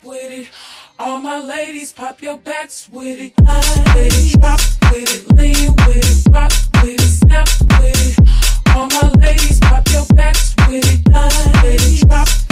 with it. All my ladies, pop your backs with it. Slide with it, drop with it, lean with it, rock with it, snap with it. All my ladies, pop your backs with it. Slide with it, drop